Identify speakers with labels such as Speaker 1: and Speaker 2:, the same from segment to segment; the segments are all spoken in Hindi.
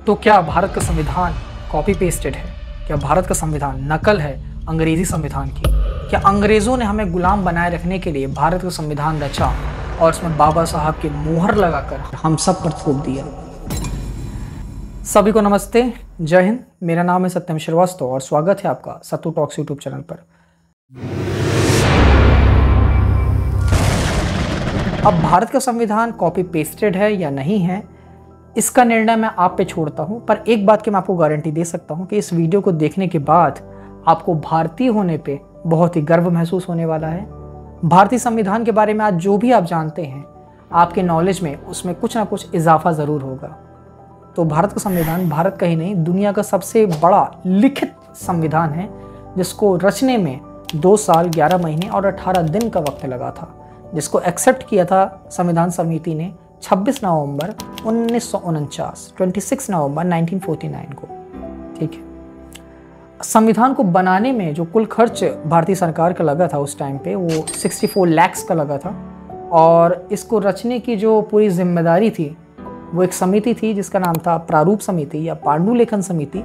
Speaker 1: तो क्या भारत का संविधान कॉपी पेस्टेड है? क्या भारत का संविधान नकल है अंग्रेजी संविधान की? क्या अंग्रेज़ों ने हमें गुलाम बनाए रखने के लिए भारत का संविधान रचा और उसमें बाबा साहब की मुहर लगाकर हम सब पर थोप दिया? सभी को नमस्ते, जय हिंद। मेरा नाम है सत्यम श्रीवास्तव और स्वागत है आपका सत्तू टॉक्स यूट्यूब चैनल पर। अब भारत का संविधान कॉपी पेस्टेड है या नहीं है, इसका निर्णय मैं आप पे छोड़ता हूं, पर एक बात की मैं आपको गारंटी दे सकता हूं कि इस वीडियो को देखने के बाद आपको भारतीय होने पे बहुत ही गर्व महसूस होने वाला है। भारतीय संविधान के बारे में आज जो भी आप जानते हैं, आपके नॉलेज में उसमें कुछ ना कुछ इजाफा ज़रूर होगा। तो भारत का संविधान भारत का ही नहीं, दुनिया का सबसे बड़ा लिखित संविधान है, जिसको रचने में 2 साल 11 महीने और 18 दिन का वक्त लगा था, जिसको एक्सेप्ट किया था संविधान समिति ने 26 नवंबर 1949, 26 नवंबर 1949 को। ठीक है, संविधान को बनाने में जो कुल खर्च भारतीय सरकार का लगा था उस टाइम पे, वो 64 लाख का लगा था। और इसको रचने की जो पूरी जिम्मेदारी थी, वो एक समिति थी जिसका नाम था प्रारूप समिति या पांडुलेखन समिति,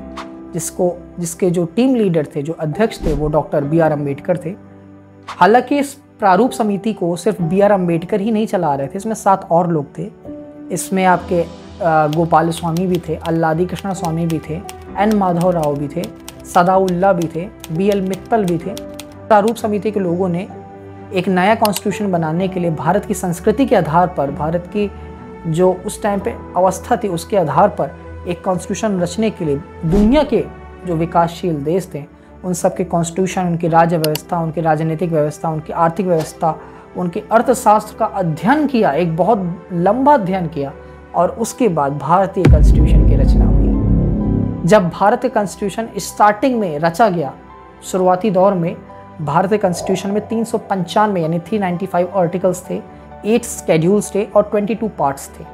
Speaker 1: जिसके जो टीम लीडर थे, जो अध्यक्ष थे, वो डॉक्टर बी आर अम्बेडकर थे। हालांकि इस प्रारूप समिति को सिर्फ बी आर अम्बेडकर ही नहीं चला रहे थे, इसमें 7 और लोग थे। इसमें आपके गोपाल स्वामी भी थे, अल्लादी कृष्णा स्वामी भी थे, एन माधव राव भी थे, सदाउल्ला भी थे, बी एल मित्तल भी थे। प्रारूप समिति के लोगों ने एक नया कॉन्स्टिट्यूशन बनाने के लिए भारत की संस्कृति के आधार पर, भारत की जो उस टाइम पे अवस्था थी उसके आधार पर एक कॉन्स्टिट्यूशन रचने के लिए दुनिया के जो विकासशील देश थे उन सब के कॉन्स्टिट्यूशन, उनकी राज्य व्यवस्था, उनकी राजनीतिक व्यवस्था, उनकी आर्थिक व्यवस्था, उनके अर्थशास्त्र का अध्ययन किया, एक बहुत लंबा अध्ययन किया, और उसके बाद भारतीय कॉन्स्टिट्यूशन की रचना हुई। जब भारतीय कॉन्स्टिट्यूशन स्टार्टिंग में रचा गया, शुरुआती दौर में भारतीय कॉन्स्टिट्यूशन में 395 यानी 395 आर्टिकल्स थे, 8 शेड्यूल्स थे और 22 पार्ट्स थे।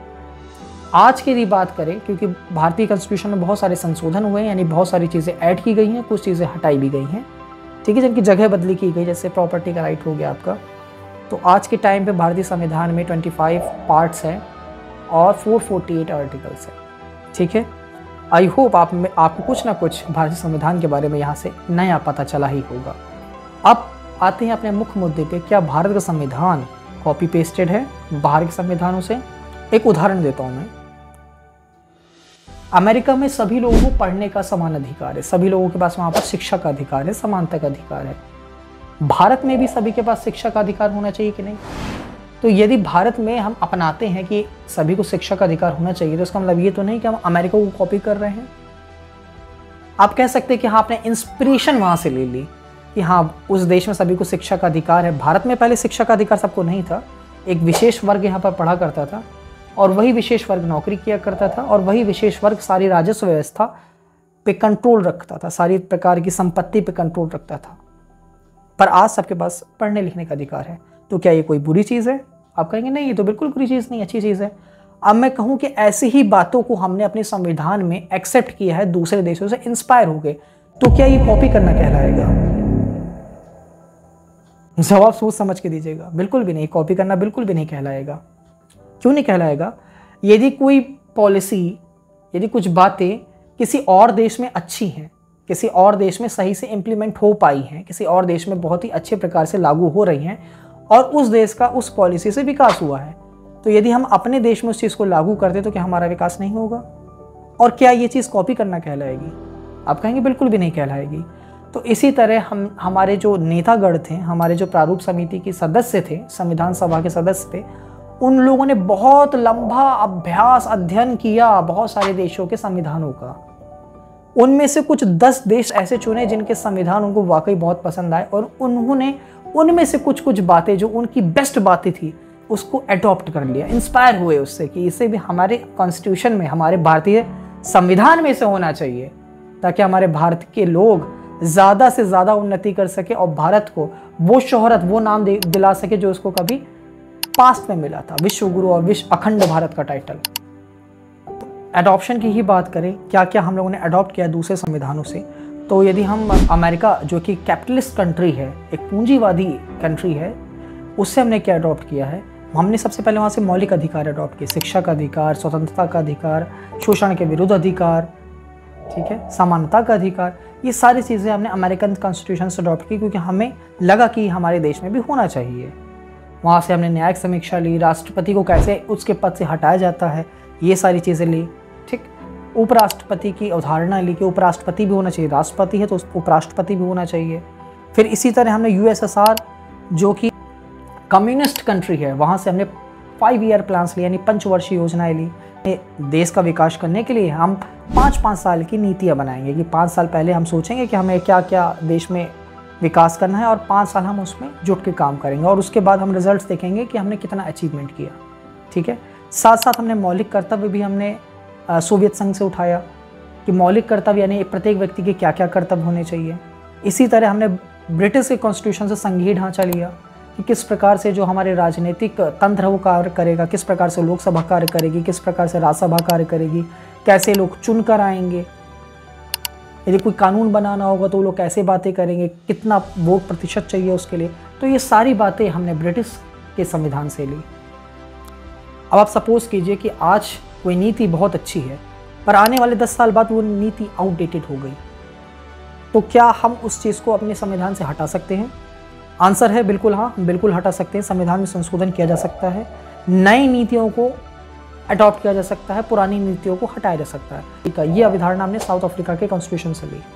Speaker 1: आज की यदि बात करें, क्योंकि भारतीय कॉन्स्टिट्यूशन में बहुत सारे संशोधन हुए हैं, यानी बहुत सारी चीज़ें ऐड की गई हैं, कुछ चीज़ें हटाई भी गई हैं, ठीक है, जिनकी जगह बदली की गई, जैसे प्रॉपर्टी का राइट हो गया आपका। तो आज के टाइम पे भारतीय संविधान में 25 पार्ट्स हैं और 448 आर्टिकल्स हैं। ठीक है, आई होप आपको कुछ ना कुछ भारतीय संविधान के बारे में यहाँ से नया पता चला ही होगा। अब आते हैं अपने मुख्य मुद्दे पे, क्या भारत का संविधान कॉपी पेस्टेड है बाहर के संविधानों से? एक उदाहरण देता हूँ मैं। अमेरिका में सभी लोगों को पढ़ने का समान अधिकार है, सभी लोगों के पास वहाँ पर शिक्षा का अधिकार है, समानता का अधिकार है। भारत में भी सभी के पास शिक्षा का अधिकार होना चाहिए कि नहीं? तो यदि भारत में हम अपनाते हैं कि सभी को शिक्षा का अधिकार होना चाहिए, तो इसका मतलब ये तो नहीं कि हम अमेरिका को कॉपी कर रहे हैं। आप कह सकते हैं कि हाँ, आपने इंस्पिरेशन वहाँ से ले ली कि हाँ, उस देश में सभी को शिक्षा का अधिकार है। भारत में पहले शिक्षा का अधिकार सबको नहीं था, एक विशेष वर्ग यहाँ पर पढ़ा करता था और वही विशेष वर्ग नौकरी किया करता था और वही विशेष वर्ग सारी राजस्व व्यवस्था पे कंट्रोल रखता था, सारी प्रकार की संपत्ति पे कंट्रोल रखता था। पर आज सबके पास पढ़ने लिखने का अधिकार है। तो क्या ये कोई बुरी चीज़ है? आप कहेंगे नहीं, ये तो बिल्कुल बुरी चीज़ नहीं, अच्छी चीज़ है। अब मैं कहूँ कि ऐसी ही बातों को हमने अपने संविधान में एक्सेप्ट किया है दूसरे देशों से इंस्पायर हो गए, तो क्या ये कॉपी करना कहलाएगा? जवाब सोच समझ के दीजिएगा। बिल्कुल भी नहीं, कॉपी करना बिल्कुल भी नहीं कहलाएगा। क्यों नहीं कहलाएगा? यदि कोई पॉलिसी, यदि कुछ बातें किसी और देश में अच्छी हैं, किसी और देश में सही से इम्प्लीमेंट हो पाई हैं, किसी और देश में बहुत ही अच्छे प्रकार से लागू हो रही हैं और उस देश का उस पॉलिसी से विकास हुआ है, तो यदि हम अपने देश में उस चीज़ को लागू करते तो क्या हमारा विकास नहीं होगा? और क्या ये चीज़ कॉपी करना कहलाएगी? आप कहेंगे बिल्कुल भी नहीं कहलाएगी। तो इसी तरह हमारे जो नेतागण थे, हमारे जो प्रारूप समिति के सदस्य थे, संविधान सभा के सदस्य थे, उन लोगों ने बहुत लंबा अभ्यास अध्ययन किया बहुत सारे देशों के संविधानों का। उनमें से कुछ 10 देश ऐसे चुने जिनके संविधान उनको वाकई बहुत पसंद आए और उन्होंने उनमें से कुछ बातें जो उनकी बेस्ट बातें थी उसको अडॉप्ट कर लिया, इंस्पायर हुए उससे कि इसे भी हमारे कॉन्स्टिट्यूशन में, हमारे भारतीय संविधान में से होना चाहिए, ताकि हमारे भारत के लोग ज़्यादा से ज़्यादा उन्नति कर सके और भारत को वो शोहरत, वो नाम दिला सके जो उसको कभी पास्ट में मिला था, विश्व गुरु और विश्व अखंड भारत का टाइटल। तो एडॉप्शन की ही बात करें, क्या क्या हम लोगों ने अडॉप्ट किया दूसरे संविधानों से, तो यदि हम अमेरिका जो कि कैपिटलिस्ट कंट्री है, एक पूंजीवादी कंट्री है, उससे हमने क्या अडॉप्ट किया है? हमने सबसे पहले वहाँ से मौलिक अधिकार अडॉप्ट किए, शिक्षा का अधिकार, स्वतंत्रता का अधिकार, शोषण के विरुद्ध अधिकार, ठीक है, समानता का अधिकार। ये सारी चीज़ें हमने अमेरिकन कॉन्स्टिट्यूशन से अडॉप्ट की क्योंकि हमें लगा कि हमारे देश में भी होना चाहिए। वहाँ से हमने न्यायिक समीक्षा ली, राष्ट्रपति को कैसे उसके पद से हटाया जाता है, ये सारी चीज़ें ली, ठीक। उपराष्ट्रपति की अवधारणा ली कि उपराष्ट्रपति भी होना चाहिए, राष्ट्रपति है तो उपराष्ट्रपति भी होना चाहिए। फिर इसी तरह हमने यूएसएसआर जो कि कम्युनिस्ट कंट्री है, वहाँ से हमने 5 ईयर प्लान्स लिए, यानी पंचवर्षीय योजनाएं ली। देश का विकास करने के लिए हम 5-5 साल की नीतियाँ बनाएंगे कि 5 साल पहले हम सोचेंगे कि हमें क्या क्या देश में विकास करना है और 5 साल हम उसमें जुट के काम करेंगे और उसके बाद हम रिजल्ट्स देखेंगे कि हमने कितना अचीवमेंट किया, ठीक है। साथ साथ हमने मौलिक कर्तव्य भी हमने सोवियत संघ से उठाया कि मौलिक कर्तव्य यानी प्रत्येक व्यक्ति के क्या क्या कर्तव्य होने चाहिए। इसी तरह हमने ब्रिटिश के कॉन्स्टिट्यूशन से संघीय ढांचा लिया कि किस प्रकार से जो हमारे राजनीतिक तंत्र है वो कार्य करेगा, किस प्रकार से लोकसभा कार्य करेगी, किस प्रकार से राज्यसभा कार्य करेगी, कैसे लोग चुन कर आएंगे, यदि कोई कानून बनाना होगा तो वो लोग कैसे बातें करेंगे, कितना वोट प्रतिशत चाहिए उसके लिए। तो ये सारी बातें हमने ब्रिटिश के संविधान से ली। अब आप सपोज कीजिए कि आज कोई नीति बहुत अच्छी है पर आने वाले 10 साल बाद वो नीति आउटडेटेड हो गई, तो क्या हम उस चीज़ को अपने संविधान से हटा सकते हैं? आंसर है बिल्कुल हाँ, बिल्कुल हटा सकते हैं। संविधान में संशोधन किया जा सकता है, नई नीतियों को अडॉप्ट किया जा सकता है, पुरानी नीतियों को हटाया जा सकता है। ठीक है, ये अवधारणा हमने साउथ अफ्रीका के कॉन्स्टिट्यूशन से ली।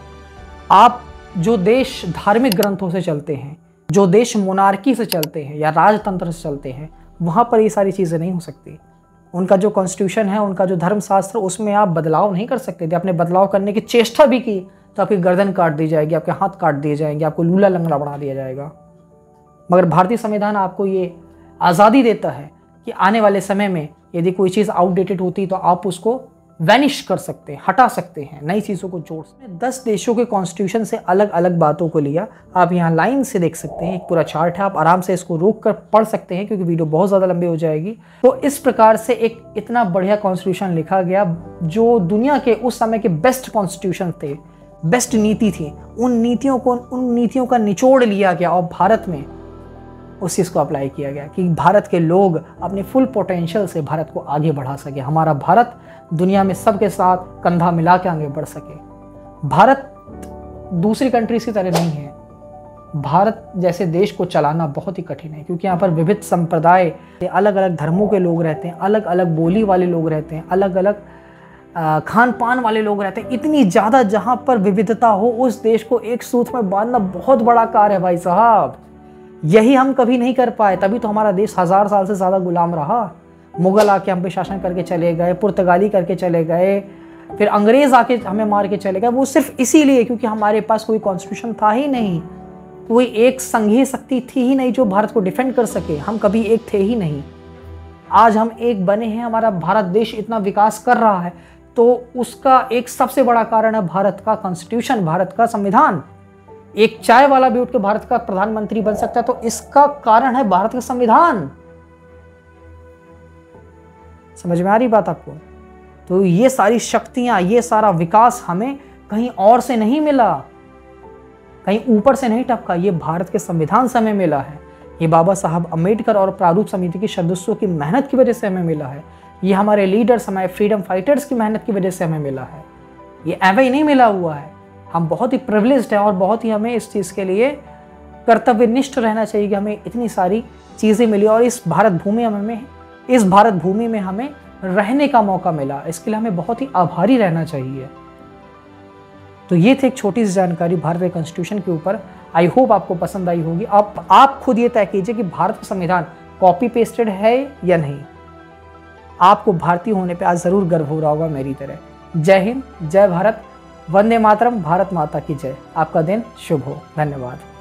Speaker 1: आप जो देश धार्मिक ग्रंथों से चलते हैं, जो देश मोनार्की से चलते हैं या राजतंत्र से चलते हैं, वहाँ पर ये सारी चीज़ें नहीं हो सकती। उनका जो कॉन्स्टिट्यूशन है, उनका जो धर्मशास्त्र, उसमें आप बदलाव नहीं कर सकते। यदि आपने बदलाव करने की चेष्टा भी की तो आपकी गर्दन काट दी जाएगी, आपके हाथ काट दिए जाएंगे, आपको लूला लंगड़ा बना दिया जाएगा। मगर भारतीय संविधान आपको ये आज़ादी देता है कि आने वाले समय में यदि कोई चीज़ आउटडेटेड होती तो आप उसको वैनिश कर सकते हैं, हटा सकते हैं, नई चीज़ों को जोड़ सकते हैं। 10 देशों के कॉन्स्टिट्यूशन से अलग अलग बातों को लिया। आप यहाँ लाइन से देख सकते हैं, एक पूरा चार्ट है, आप आराम से इसको रोक कर पढ़ सकते हैं क्योंकि वीडियो बहुत ज़्यादा लंबी हो जाएगी। तो इस प्रकार से एक इतना बढ़िया कॉन्स्टिट्यूशन लिखा गया जो दुनिया के उस समय के बेस्ट कॉन्स्टिट्यूशन थे, बेस्ट नीति थी। उन नीतियों का निचोड़ लिया गया और भारत में उस चीज़ को अप्लाई किया गया कि भारत के लोग अपने फुल पोटेंशियल से भारत को आगे बढ़ा सके, हमारा भारत दुनिया में सबके साथ कंधा मिला के आगे बढ़ सके। भारत दूसरी कंट्रीज की तरह नहीं है। भारत जैसे देश को चलाना बहुत ही कठिन है क्योंकि यहाँ पर विविध संप्रदाय, अलग अलग धर्मों के लोग रहते हैं, अलग अलग बोली वाले लोग रहते हैं, अलग अलग खान पान वाले लोग रहते हैं। इतनी ज़्यादा जहाँ पर विविधता हो, उस देश को एक सूत्र में बांधना बहुत बड़ा कार्य है भाई साहब। यही हम कभी नहीं कर पाए, तभी तो हमारा देश 1000 साल से ज़्यादा गुलाम रहा। मुगल आके हम पे शासन करके चले गए, पुर्तगाली करके चले गए, फिर अंग्रेज़ आके हमें मार के चले गए। वो सिर्फ इसीलिए क्योंकि हमारे पास कोई कॉन्स्टिट्यूशन था ही नहीं, कोई एक संघीय शक्ति थी ही नहीं जो भारत को डिफेंड कर सके। हम कभी एक थे ही नहीं। आज हम एक बने हैं, हमारा भारत देश इतना विकास कर रहा है तो उसका एक सबसे बड़ा कारण है भारत का कॉन्स्टिट्यूशन, भारत का संविधान। एक चाय वाला भी उठ के भारत का प्रधानमंत्री बन सकता है तो इसका कारण है भारत का संविधान। समझ में आ रही बात आपको? तो ये सारी शक्तियां, ये सारा विकास हमें कहीं और से नहीं मिला, कहीं ऊपर से नहीं टपका, ये भारत के संविधान से हमें मिला है। ये बाबा साहब अम्बेडकर और प्रारूप समिति के सदस्यों की मेहनत की वजह से हमें मिला है। ये हमारे लीडर्स, हमारे फ्रीडम फाइटर्स की मेहनत की वजह से हमें मिला है। ये ऐसे ही नहीं मिला हुआ है। हम बहुत ही प्रिविलेज्ड हैं और बहुत ही हमें इस चीज़ के लिए कर्तव्यनिष्ठ रहना चाहिए कि हमें इतनी सारी चीज़ें मिली और इस भारत भूमि में हमें रहने का मौका मिला। इसके लिए हमें बहुत ही आभारी रहना चाहिए। तो ये थी एक छोटी सी जानकारी भारतीय कॉन्स्टिट्यूशन के ऊपर। आई होप आपको पसंद आई होगी। आप खुद ये तय कीजिए कि भारत का संविधान कॉपी पेस्टेड है या नहीं। आपको भारतीय होने पे आज ज़रूर गर्व हो रहा होगा मेरी तरह। जय हिंद, जय भारत, वंदे मातरम, भारत माता की जय। आपका दिन शुभ हो। धन्यवाद।